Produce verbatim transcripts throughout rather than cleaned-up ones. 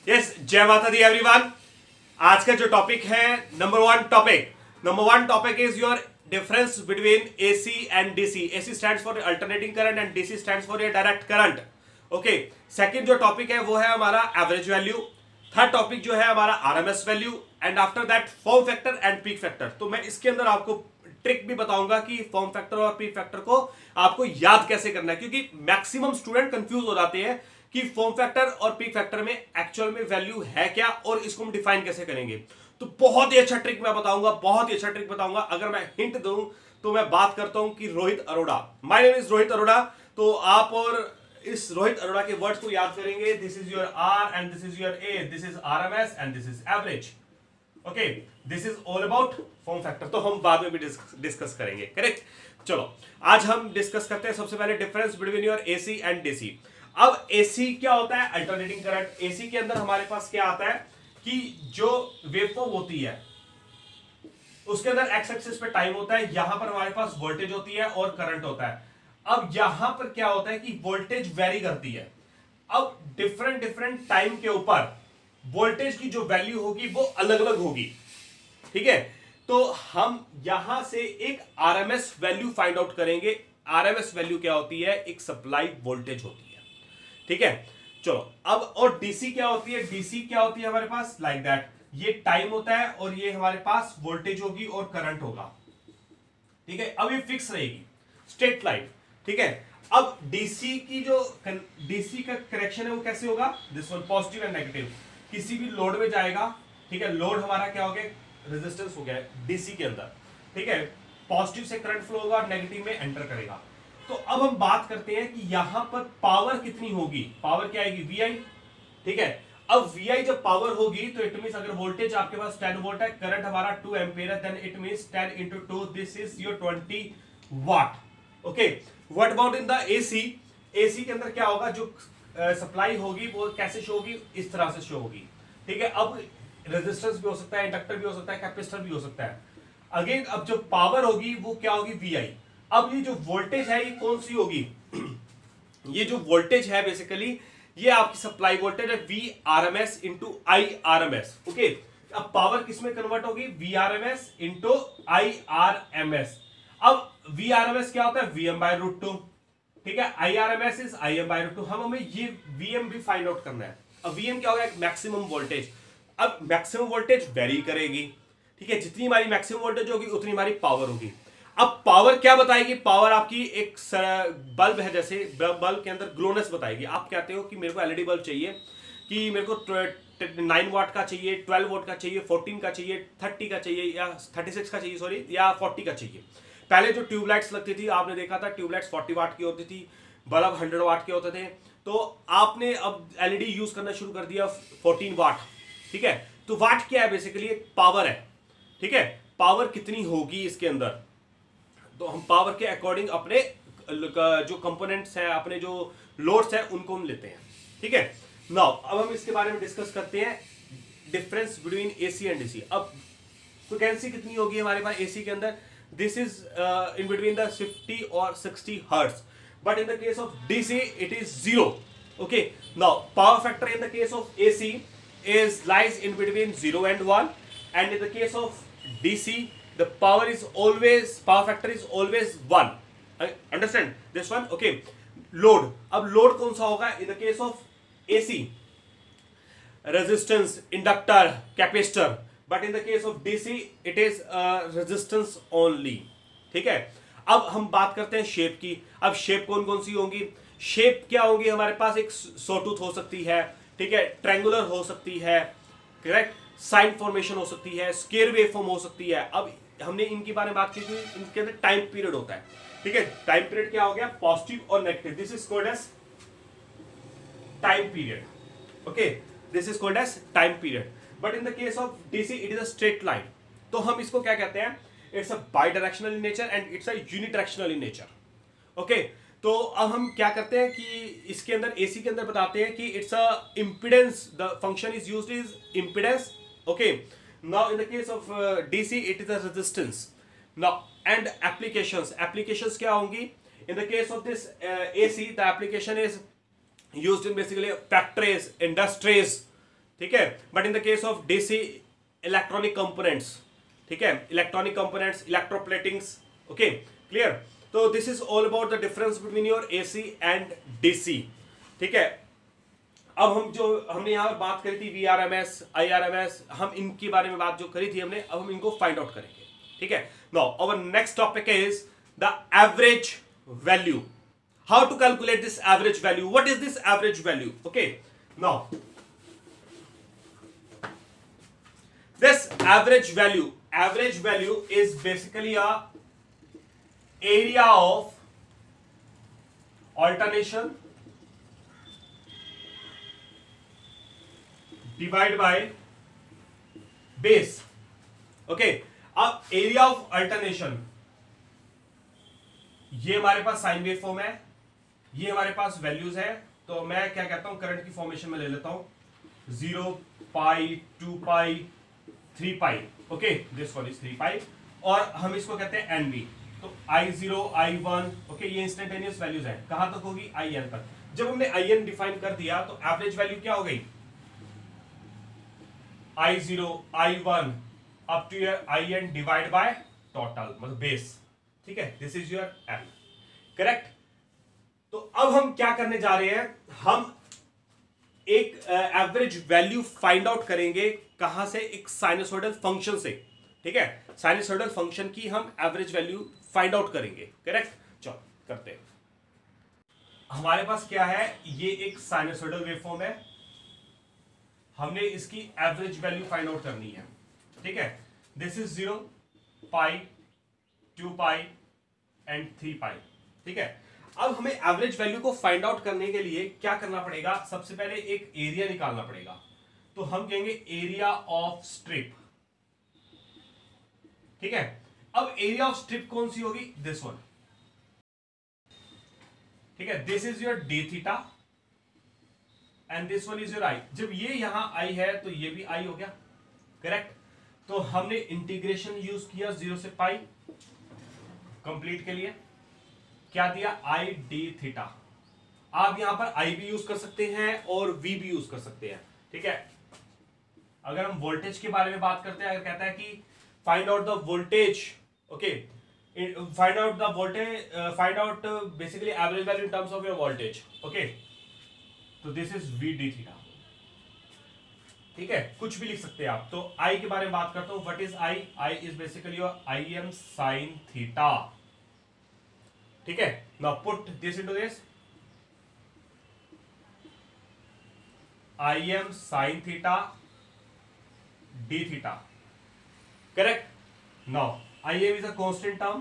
Yes, जय माता दी everyone. आज का जो टॉपिक है, number one topic number one topic is your difference between AC and DC. AC stands for alternating current and DC stands for your direct current. Okay, second जो topic है वो है हमारा एवरेज वैल्यू। थर्ड टॉपिक जो है हमारा RMS value and after that form factor and peak factor. तो मैं इसके अंदर आपको ट्रिक भी बताऊंगा कि फॉर्म फैक्टर और पीक फैक्टर को आपको याद कैसे करना है, क्योंकि मैक्सिमम स्टूडेंट कंफ्यूज हो जाते हैं कि फॉर्म फैक्टर और पीक फैक्टर में एक्चुअल में वैल्यू है क्या और इसको हम डिफाइन कैसे करेंगे। तो बहुत ही अच्छा ट्रिक मैं बताऊंगा, बहुत ही अच्छा ट्रिक बताऊंगा। अगर मैं हिंट दूं तो मैं बात करता हूं कि Rohit Arora, my name is Rohit Arora. तो आप और इस रोहित अरोड़ा के वर्ड्स को याद करेंगे। This is your R and this is your A, this is RMS and this is average. Okay, this is all about form factor. तो हम बाद में भी डिस्कस करेंगे, करेक्ट। चलो, आज हम डिस्कस करते हैं सबसे पहले difference between your AC and DC. अब एसी क्या होता है? Alternating current. एसी के अंदर हमारे पास क्या आता है कि जो वेवफॉर्म होती है उसके अंदर एक्स एक्सिस पे टाइम होता है, यहां पर हमारे पास वोल्टेज होती है और करंट होता है। अब यहां पर क्या होता है कि वोल्टेज वेरी करती है। अब डिफरेंट डिफरेंट टाइम के ऊपर वोल्टेज की जो वैल्यू होगी वो अलग अलग होगी, ठीक है। तो हम यहां से एक आरएमएस वैल्यू फाइंड आउट करेंगे। आरएमएस वैल्यू क्या होती है? एक सप्लाई वोल्टेज होती है, ठीक है। चलो, अब और डीसी क्या होती है? डीसी क्या होती है हमारे पास? लाइक दैट, ये टाइम होता है और ये हमारे पास वोल्टेज होगी और करंट होगा, ठीक है। अब ये फिक्स रहेगी, स्ट्रेट लाइन, ठीक है। अब डीसी की जो डीसी का करेक्शन है वो कैसे होगा? This one positive and negative. किसी भी लोड में जाएगा, ठीक है। लोड हमारा क्या हो गया? रेजिस्टेंस हो गया डीसी के अंदर, ठीक है। पॉजिटिव से करंट फ्लो होगा और नेगेटिव में एंटर करेगा। तो अब हम बात करते हैं कि यहां पर पावर कितनी होगी। पावर क्या आएगी? वी आई, ठीक है। अब वी आई जब पावर होगी तो इट मींस अगर वोल्टेज आपके पास टेन वोल्ट है, करंट हमारा टू एम्पियर है, then it means ten into two, this is your twenty watt. Okay, what about in the AC? AC के अंदर क्या होगा? जो सप्लाई uh, होगी वो कैसे शो होगी? इस तरह से शो होगी, ठीक है। अब रेजिस्टेंस भी हो सकता है, इंडक्टर भी हो सकता है, कैपेसिटर भी हो सकता है। अगेन, अब जो पावर होगी वो क्या होगी? V I. अब ये जो वोल्टेज है ये कौन सी होगी? ये जो वोल्टेज है बेसिकली ये आपकी सप्लाई वोल्टेज है, V R M S into I R M S. Okay, अब पावर किस में कन्वर्ट होगी? V R M S into I R M S. अब वी आर एम एस क्या होता है? V M by root two, ठीक है। I R M S is I M by root two. हम हमें ये वी एम भी फाइंड आउट करना है। अब वी एम क्या होगा? Maximum voltage. अब मैक्सिमम वोल्टेज वेरी करेगी, ठीक है। जितनी हमारी मैक्सिमम वोल्टेज होगी उतनी हमारी पावर होगी। अब पावर क्या बताएगी? पावर आपकी एक बल्ब है, जैसे बल्ब के अंदर ग्लोनेस बताएगी। आप कहते हो कि मेरे को एलईडी बल्ब चाहिए, कि मेरे को नाइन वाट का चाहिए, ट्वेल्व वाट का चाहिए, फोर्टीन का चाहिए, थर्टी का चाहिए या थर्टी सिक्स का चाहिए, सॉरी, या फोर्टी का चाहिए। पहले जो ट्यूबलाइट्स लगती थी आपने देखा था, ट्यूबलाइट्स फोर्टी वाट की होती थी, बल्ब हंड्रेड वाट के होते थे। तो आपने अब एलईडी यूज करना शुरू कर दिया फोर्टीन वाट, ठीक है। तो वाट क्या है? बेसिकली एक पावर है, ठीक है। पावर कितनी होगी इसके अंदर? तो हम पावर के अकॉर्डिंग अपने जो कंपोनेंट्स हैं, अपने जो लोड्स हैं, उनको हम लेते हैं, ठीक है। नाउ अब हम इसके बारे में डिस्कस करते हैं, difference between AC and DC. अब फ्रीक्वेंसी कितनी होगी हमारे पास एसी के अंदर? This is in between the fifty और sixty hertz, but in the case of DC it is zero. Okay, now power factor in the case of AC is lies in between zero and one, and in the case of D C the power is always power factor is always one. Understand this one? Okay, load. अब load कौन सा होगा? in the case of A C resistance, inductor, capacitor, but in the case of D C it is uh, resistance only, ठीक है। अब हम बात करते हैं शेप की। अब शेप कौन कौन सी होंगी? शेप क्या होगी हमारे पास? एक सॉटूथ हो सकती है, ठीक है, ट्रायंगुलर हो सकती है, करेक्ट, साइन फॉर्मेशन हो सकती है, स्क्वायर वेवफॉर्म हो सकती है। अब हमने इनके बारे में बात की थी, इनके अंदर टाइम पीरियड होता है, ठीक है। टाइम पीरियड क्या हो गया? पॉजिटिव और negative. This is called as time period, okay, this is called as time period. But in the case of DC it is a straight line. तो हम इसको क्या कहते हैं? It's a bidirectional in nature and it's a unidirectional in nature, okay. तो अब हम क्या करते हैं कि इसके अंदर एसी के अंदर बताते हैं कि it's a impedance, the function is used is impedance, okay. Now in the case of DC it is a resistance. Now and applications, applications क्या होंगी? In the case of this AC the application is used in basically factories, industries, ठीक है, but in the case of DC electronic components, ठीक है, electronic components, electroplatings, okay clear. तो this is all about the difference between your AC and DC, ठीक है। अब हम जो हमने यहाँ पर बात करी थी V R M S, I R M S, हम इनके बारे में बात जो करी थी हमने, अब हम इनको फाइंड आउट करेंगे, ठीक है। Now our next topic is the average value, how to calculate this average value, what is this average value, okay. Now this average value, average value is basically a area of alternation divide by base, okay. अब area of alternation, ये हमारे पास sine wave form है, ये हमारे पास values है, तो मैं क्या कहता हूं करंट की फॉर्मेशन में ले लेता हूं zero pi, two pi, three pi, okay, this one is three pi, और हम इसको कहते हैं एन बी। तो I zero, I one, okay, ये इंस्टेंटेनियस वैल्यूज है, कहां तक होगी, आई एन तक। जब हमने आई एन डिफाइन कर दिया तो एवरेज वैल्यू क्या हो गई, I zero, I one up to your I N divide by total, मतलब बेस, ठीक है, this is your N, correct. तो अब हम क्या करने जा रहे हैं, हम एक एवरेज वैल्यू फाइंड आउट करेंगे, कहां से, एक साइनसोइडल फंक्शन से, ठीक है, साइनसोइडल फंक्शन की हम एवरेज वैल्यू फाइंड आउट करेंगे, करेक्ट। चलो करते हैं। हमारे पास क्या है, ये एक साइनसोइडल वेवफॉर्म है, हमने इसकी एवरेज वैल्यू फाइंड आउट करनी है, ठीक है। This is zero, pi, two pi and three pi, ठीक है। अब हमें एवरेज वैल्यू को फाइंड आउट करने के लिए क्या करना पड़ेगा, सबसे पहले एक एरिया निकालना पड़ेगा, तो हम कहेंगे एरिया ऑफ स्ट्रिप, ठीक है। अब एरिया ऑफ स्ट्रिप कौन सी होगी, दिस वन, ठीक है, this is your D theta and this one is your I. जब ये यहां आई है तो ये भी आई हो गया, करेक्ट। तो हमने इंटीग्रेशन यूज किया जीरो से पाई कंप्लीट के लिए, क्या दिया, आई डी थीटा। आप यहां पर आई भी यूज कर सकते हैं और वी भी यूज कर सकते हैं, ठीक है। अगर हम वोल्टेज के बारे में बात करते हैं, अगर कहता है कि find out the voltage, okay, find out the voltage, find out basically average value in terms of your voltage, okay, तो this is V D theta, ठीक है, कुछ भी लिख सकते हैं आप। तो आई के बारे में बात करता हूं, what is I, I is basically your I M sine theta, ठीक है। Now put this into this, I M sine theta D theta, correct. Now I M is a constant term,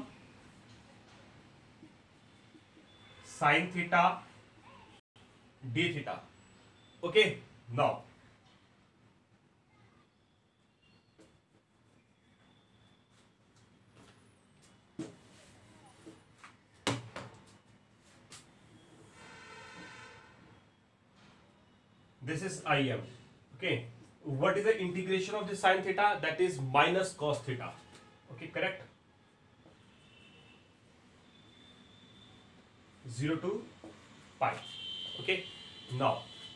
sine theta D theta, okay. Now this is I M, okay. What is the integration of the sin theta, that is minus cos theta, okay, correct. zero to pi, okay. Now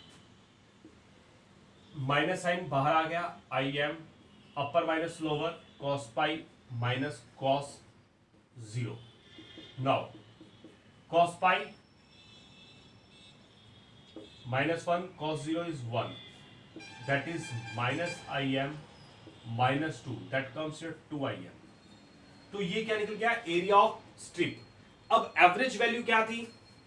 minus sine बाहर आ गया, I M upper minus lower cos pi minus cos zero. Now cos pi minus one cos zero is one, that is minus I m minus two, that comes here two I m। तो ये क्या निकल गया, area of strip. अब average value क्या थी,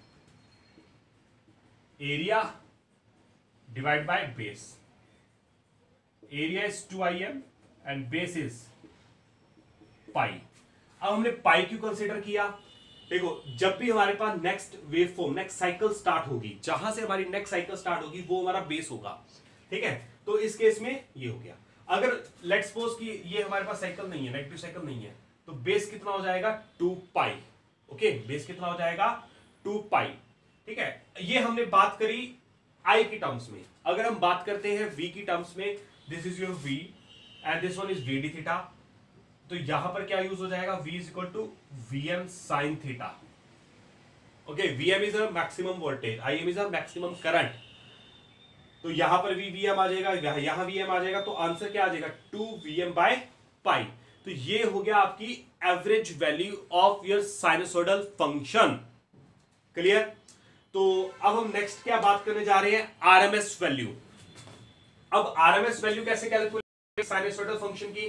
area divide by base, area is two I M and base is pi. अब हमने पाई क्यों कंसीडर किया, देखो जब भी हमारे पास next wave form, next cycle start होगी, जहां से हमारी नेक्स्ट साइकिल स्टार्ट होगी वो हमारा बेस होगा, ठीक है। तो इस केस में ये हो गया। अगर लेट्स सपोज कि ये हमारे पास साइकिल नहीं है, नेगेटिव साइकिल नहीं है, तो बेस कितना हो जाएगा, टू पाई, ओके, बेस कितना हो जाएगा, टू पाई, ठीक है। ये हमने बात करी आई की टर्म्स में। अगर हम बात करते हैं वी की टर्म्स में, this is your V and this one is V D theta, तो यहां पर क्या यूज हो जाएगा, V is equal to V M sine theta, okay. V M is a maximum voltage, I M is a maximum current, तो यहां पर भी वी एम आ जाएगा, यहां वी एम आ जाएगा, तो आंसर क्या आ जाएगा two V M by pi. तो ये हो गया आपकी average value of your sinusoidal function. Clear? तो अब हम नेक्स्ट क्या बात करने जा रहे हैं, आरएमएस वैल्यू। अब आरएमएस वैल्यू कैसे कैलकुलेट साइनसोइडल फंक्शन की?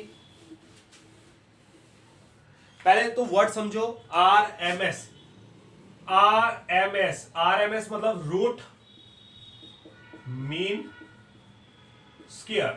पहले तो वर्ड समझो, आरएमएस। आरएमएस आरएमएस मतलब root mean square.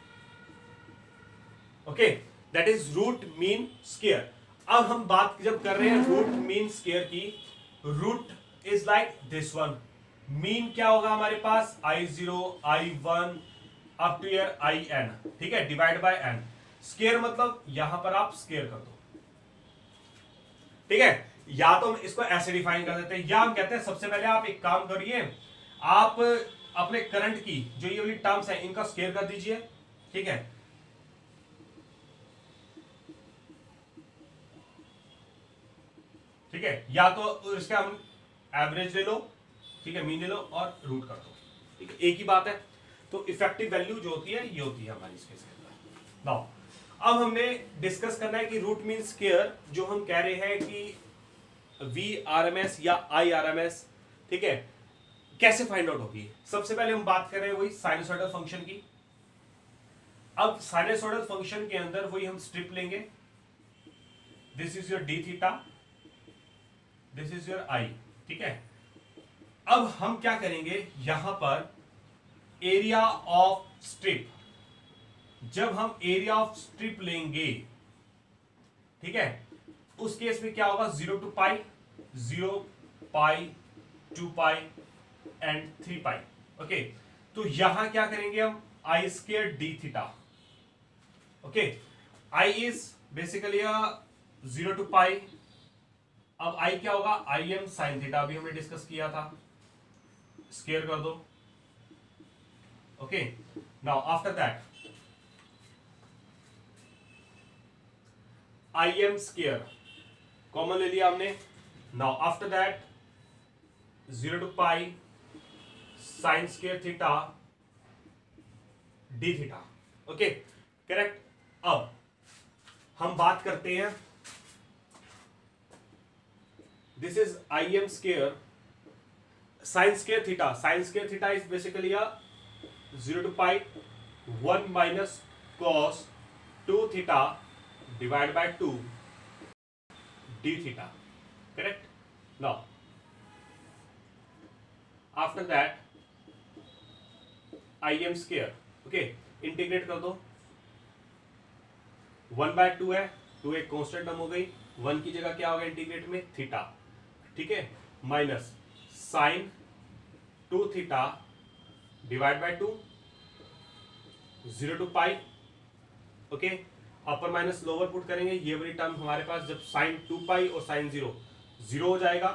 Okay, that is root mean square. अब हम बात जब कर रहे हैं रूट मीन स्क्वायर की, root is like this one. Mean क्या होगा हमारे पास, I zero, I one up to your I N, ठीक है, डिवाइड बाय एन। स्क्वायर मतलब यहां पर आप स्क्वायर कर दो, ठीक है। या तो हम इसको ऐसे डिफाइन कर देते हैं, या हम कहते हैं सबसे पहले आप एक काम करिए, आप अपने करंट की जो ये वाली टर्म्स है इनका स्क्वायर कर दीजिए, ठीक है। ठीक है, या तो इसका हम एवरेज ले लो, ठीक है, मीन ले लो और रूट कर दो, ठीक है, एक ही बात है। तो इफेक्टिव वैल्यू जो होती है ये होती है हमारी इसके साथ। नाउ अब हमने डिस्कस करना है कि रूट मीन स्क्वायर जो हम कह रहे हैं कि वी आर एम एस या आई आर एम एस, ठीक है, कैसे फाइंड आउट होगी। सबसे पहले हम बात कर रहे हैं वही साइनसोइडल फंक्शन की। अब साइनसोइडल फंक्शन के अंदर वही हम स्ट्रिप लेंगे, this is your D theta, this is your I, ठीक है। अब हम क्या करेंगे, यहां पर एरिया ऑफ स्ट्रिप, जब हम एरिया ऑफ स्ट्रिप लेंगे, ठीक है, उस केस में क्या होगा, zero to pi, zero pi, two pi and three pi. Okay, तो यहां क्या करेंगे हम, I square D theta. Okay, I is basically zero to pi. अब आई क्या होगा, आई एम साइन थीटा, अभी हमने डिस्कस किया था, स्क्वायर कर दो। Okay, now after that I M square common ले लिया हमने। Now after that zero to pi sine square theta D theta. Okay, correct. अब हम बात करते हैं, this is I M square sine square theta. Sine square theta is basically a zero to pi one minus cos two theta divide by two d theta, correct. Now after that I M square, okay, integrate कर दो, one by two है, two एक constant term हो गई, one की जगह क्या होगा इंटीग्रेट में, थीटा, ठीक है, minus sine two theta divide by two, zero to pi. Okay, upper minus lower put करेंगे, ये वाली टर्म हमारे पास जब साइन टू पाई और साइन जीरो जीरो हो जाएगा,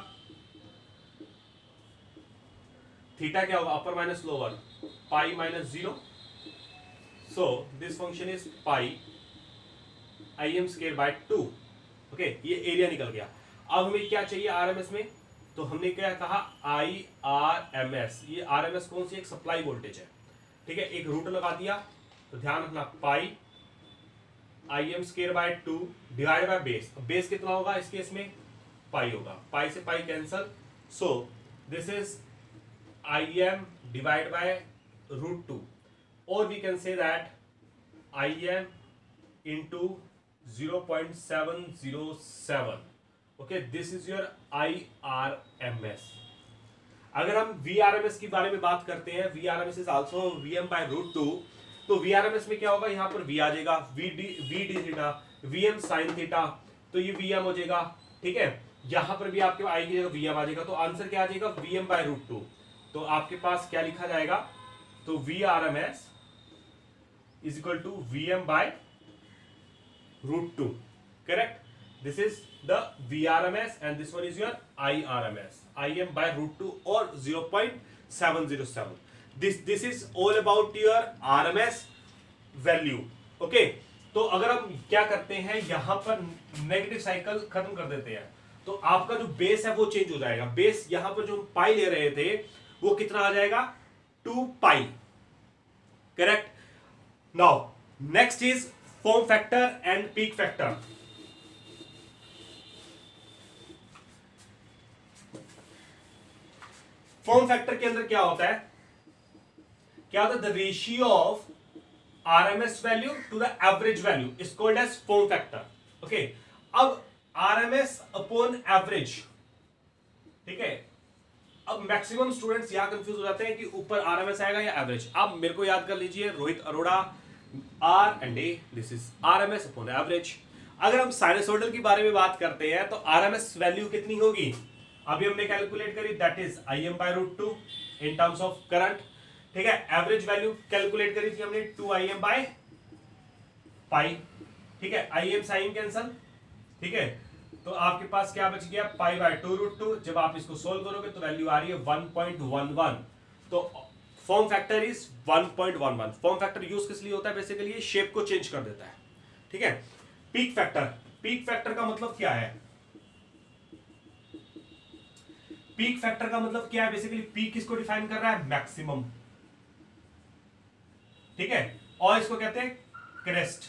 थीटा क्या होगा, upper minus lower, pi minus zero, so this function is pi I M square by two. Okay, ये एरिया निकल गया। अब हमें क्या चाहिए आरएमएस में, तो हमने क्या कहा, आई आर एम एस। ये आरएमएस कौन सी, एक सप्लाई वोल्टेज है, ठीक है, एक रूट लगा दिया, तो ध्यान रखना pi I M square by two divide by base. Base कितना होगा इस केस में, पाई होगा, पाई से pi cancel, so this is I M divide by root two, और we can say that I M into zero point seven zero seven. Okay, this is your I R M S. अगर हम we R M S की बारे में बात करते हैं, V R M S is also V M by root two, तो V R M S में क्या होगा, यहां पर v आ जाएगा, V d V D theta, V M sine theta, तो ये वी एम हो जाएगा, ठीक है। यहां पर भी आपके आई की जगह वी एम आ जाएगा, तो आंसर क्या आ जाएगा, V M by root two. तो आपके पास क्या लिखा जाएगा, तो V R M S is equal to V M by root two, correct. This is the V R M S and this one is your I R M S. I M by root two or zero point seven zero seven. This this is all about your R M S value. Okay. तो अगर हम क्या करते हैं, यहां पर negative cycle खत्म कर देते हैं, तो आपका जो बेस है वो चेंज हो जाएगा। बेस यहां पर जो पाई ले रहे थे वो कितना आ जाएगा, two pi, correct. Now next is form factor and peak factor. Form factor के अंदर क्या होता है, क्या होता है, the ratio of RMS value to the average value is called as form factor. Okay, अब आरएमएस अपॉन एवरेज, ठीक है. अब मैक्सिमम स्टूडेंट्स यहां कंफ्यूज हो जाते हैं कि ऊपर आरएमएस आएगा या एवरेज. अब मेरे को याद कर लीजिए, Rohit Arora, R and A, this is RMS upon average. अगर हम साइनसोइडल के बारे में बात करते हैं तो आरएमएस वैल्यू कितनी होगी, अभी हमने कैलकुलेट करी, that is I M by root two in terms of current. ठीक है, एवरेज वैल्यू कैलकुलेट करी थी हमने two I M by pi. ठीक है, आई एम साइन कैंसल. ठीक है, तो आपके पास क्या बच गया, pi by two root two. जब आप इसको सोल्व करोगे तो वैल्यू आ रही है वन पॉइंट वन वन. तो form factor is one point one one. Form factor use किस लिए होता है, बेसिकली शेप को चेंज कर देता है. ठीक है, पीक फैक्टर. पीक फैक्टर का मतलब क्या है, पीक फैक्टर का मतलब क्या है, बेसिकली पीक किसको डिफाइन कर रहा है, मैक्सिमम. ठीक है, और इसको कहते हैं क्रेस्ट.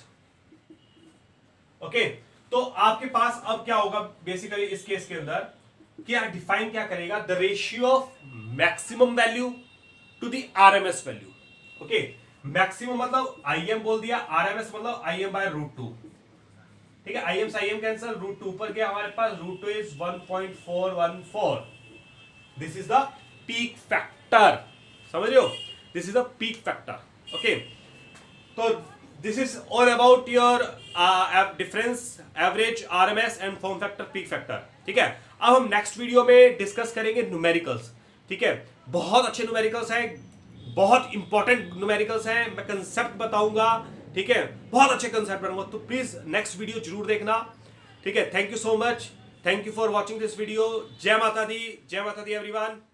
ओके, तो आपके पास अब क्या होगा, बेसिकली इस केस के अंदर क्या डिफाइन क्या करेगा, the ratio of maximum value to the RMS value. Okay, maximum मतलब आईएम बोल दिया, आरएमएस मतलब आईएम बाय रूट टू. ठीक है, आईएम से आईएम कैंसल, रूट टू ऊपर गया, हमारे पास root two is one point four one four. This is the peak factor. समझ रहे हो, this is the peak factor. Okay, तो this is all about your difference average, RMS and form factor, peak factor. ठीक है, अब हम next video में discuss करेंगे न्यूमेरिकल्स. ठीक है, बहुत अच्छे न्यूमेरिकल्स हैं, बहुत इंपॉर्टेंट न्यूमेरिकल्स हैं, मैं कंसेप्ट बताऊंगा. ठीक है, बहुत अच्छे कंसेप्ट बताऊंगा, तो प्लीज नेक्स्ट वीडियो जरूर देखना. ठीक है, thank you so much, thank you for watching this video. जय माता दी, जय माता दी एवरीवन.